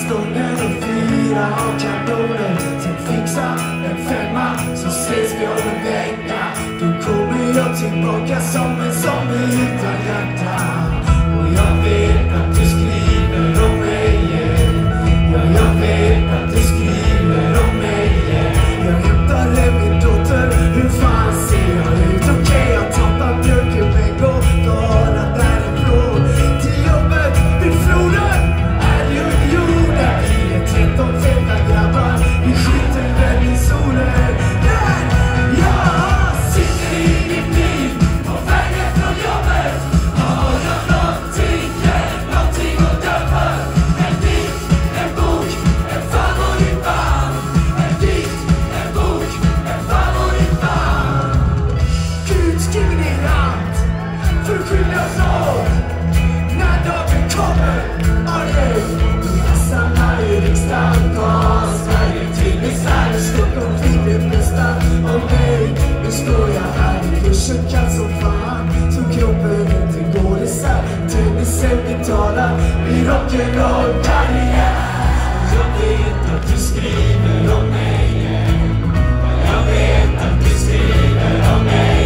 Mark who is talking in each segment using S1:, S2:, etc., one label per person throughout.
S1: stången och 4 och kanoner. Sen fixa en 5 så ses vi om en vecka. Då kommer jag tillbaka som en zombie utan hjärta. Och jag vet att du skriver om mig, ja, jag vet att du skriver om mig. Jag hämtade min dotter, hur fan ser jag ut? Okej, jag tappar mjölken men går bara därifrån till jobbet vid floden. Är det under jorden? Vi är 13 feta grabbar, vi skjuter väl i solen. Där jag sitter i mitt liv på vägen från jobbet. Har jag någonting att döma? En dikt, en bok, en favoritband. En dikt, en bok, en favoritband. Gud skriver din hand för att skilja oss åt. När dagen kommer, okej. Läsarna i riksdagen tar Sverige till misär. Stockholm fick det bästa av mig. Nu står jag här i kursen kall som fan. Så kroppen inte går isär. Tennisen betalar i rock'n'roll-karriär. Jag vet att du skriver om mig. Jag vet att du skriver om mig.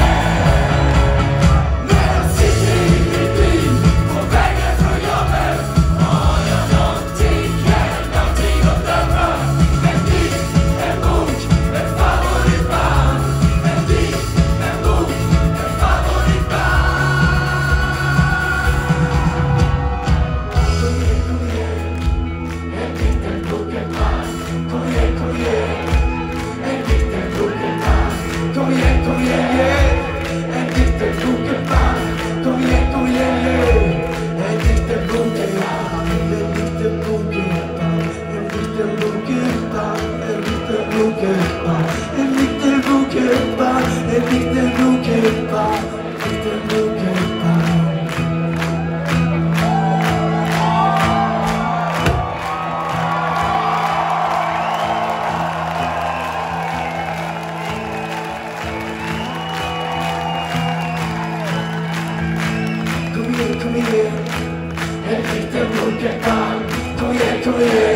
S1: När jag sitter i mitt liv på vägen från jobbet. Har jag någonting att döma? En dikt, en bok, en favoritband. En dikt, en bok, en favoritband. Kom igen, en dikt, en bok, en band. Kom igen, en dikt, en bok, en band. Kom igen, en dikt, en bok, en band. Kom igen, en dikt, en bok, en band. En dikt, en bok, en band. En dikt, en bok, en band. En dikt, en bok, en band. En dikt, en bok, en band. En dikt, en bok, en band. En dikt, en bok, en band. Kom igen, en dikt, en bok, en band. Kom igen,